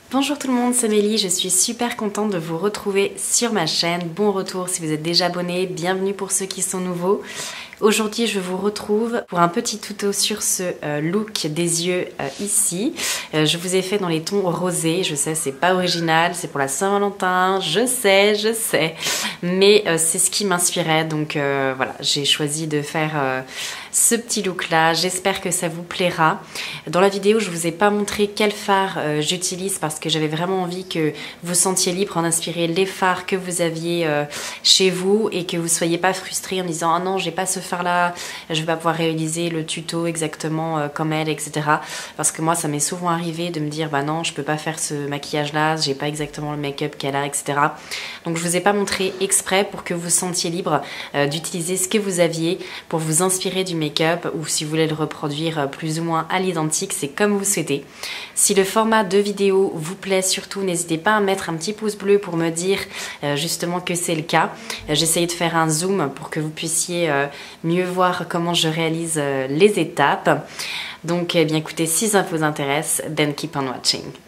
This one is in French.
Bonjour tout le monde, c'est Mélie, je suis super contente de vous retrouver sur ma chaîne. Bon retour si vous êtes déjà abonné, bienvenue pour ceux qui sont nouveaux. Aujourd'hui je vous retrouve pour un petit tuto sur ce look des yeux ici. Je vous ai fait dans les tons rosés, je sais c'est pas original, c'est pour la Saint-Valentin, je sais, mais c'est ce qui m'inspirait donc voilà, j'ai choisi de faire ce petit look là, j'espère que ça vous plaira. Dans la vidéo je vous ai pas montré quel fard j'utilise parce que j'avais vraiment envie que vous sentiez libre d'inspirer les fards que vous aviez chez vous et que vous soyez pas frustrés en disant ah non j'ai pas ce fard là, je vais pas pouvoir réaliser le tuto exactement comme elle, etc. Parce que moi ça m'est souvent arrivé de me dire bah non je peux pas faire ce maquillage là, j'ai pas exactement le make-up qu'elle a, etc. Donc je vous ai pas montré exprès pour que vous sentiez libre d'utiliser ce que vous aviez pour vous inspirer du make-up, ou si vous voulez le reproduire plus ou moins à l'identique, c'est comme vous souhaitez. Si le format de vidéo vous plaît, surtout n'hésitez pas à mettre un petit pouce bleu pour me dire justement que c'est le cas. J'essaye de faire un zoom pour que vous puissiez mieux voir comment je réalise les étapes. Donc eh bien écoutez, si ça vous intéresse, then keep on watching.